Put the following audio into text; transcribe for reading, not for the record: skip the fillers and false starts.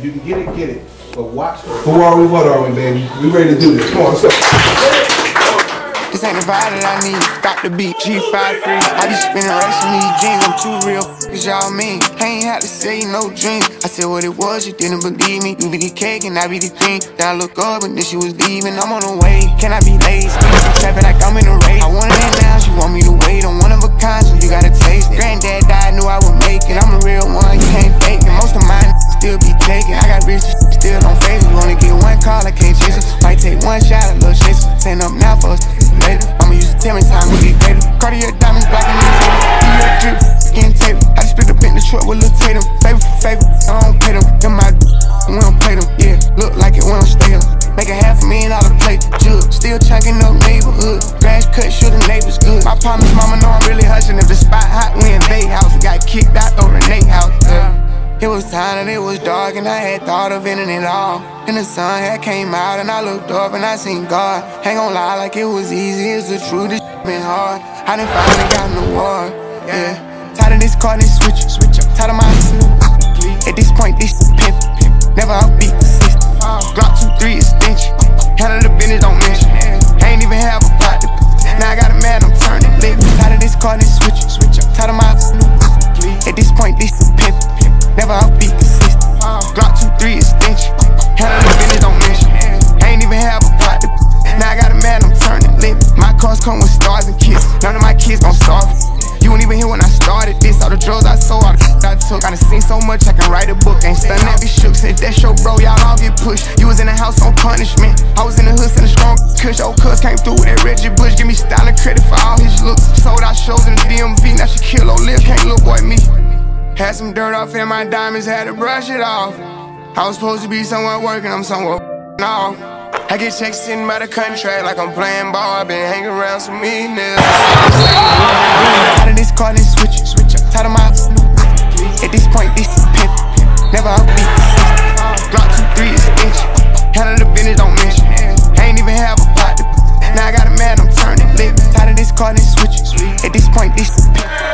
you can get it. But watch. Who are we? What are we, baby? We ready to do this. Come on, let's go. This ain't the vibe that I need. Got the beat, G53. I be spinning racks in these jeans. I'm too real, cause y'all mean. I ain't had to say no dream. I said what it was, you didn't believe me. You be the cake and I be the cream. Then I look up and then she was leaving. I'm on the way, can I be late? Speaking some traffic like I'm in a race. I want it now, she want me to wait. I'm one of a kind, so you gotta taste it. Granddad died, knew I would make it. I'm a real one, you can't fake it. Most of mine still be taken. I got rich, still don't face it. You only get one call, I can't chase it. Might take one shot, a little chase it. Stand up now for us later. I'ma use the 10 time, we get greater. Cartier diamonds, black and these drip, skin tape. I just split up in the truck with Lil Tatum. Favor for favor, I don't pay them. Them my we don't play them, yeah. Look like it, we don't stay up. Make $500,000 plate, jug. Still chunking up neighborhood. Grass cut, sure the neighbors good. My partner's mama know I'm really hustling. If the spot hot, we in they house. We got kicked out over Nate house. It was time and it was dark and I had thought of ending it all. And the sun had came out and I looked up and I seen God. Ain't gon' lie like it was easy, it's the truth, this been hard. I done finally got an award, yeah. Tired of this car, this switch up. Tired of my at this point, this pimp. Never outbeat the system. Glock 2-3 extension. Handle the business, don't mention. Ain't even have a pot. Now I got a man, I'm turning lit. Tired of this car, this switch up. Tired of my at this point, this pimp. Never outbeat the system. Glock 2-3 extension. Handle the business, don't mention. Ain't even have a pot. Now I got a man, I'm turning lit. My cars come with stars and kisses. None of my kids gon' starve. You won't even hear when I started this. All the drugs I sold, all the shit I took. I done seen so much, I can write a book. Ain't stunned, that be shook. Since that show, bro, y'all all get pushed. You was in the house on punishment. I was in the hood, sending strong kush. Old cuz came through with that Reggie Bush. Give me style and credit for all his looks. Sold out shows in the DMV. Now she kill old live, can't little boy me. Had some dirt off in my diamonds, had to brush it off. I was supposed to be somewhere working, I'm somewhere off. I get checks sitting by the contract like I'm playing ball. I been hanging around some mean niggas. Tired of this car, this switch up. Tired of my at this point, this pimp. Never outbeat the system. Glock 2-3 extension. Handle the business, don't mention. Ain't even have a pot. Now I got a man, I'm turning lit. Tired of this car, this switch. At this point, this pimp.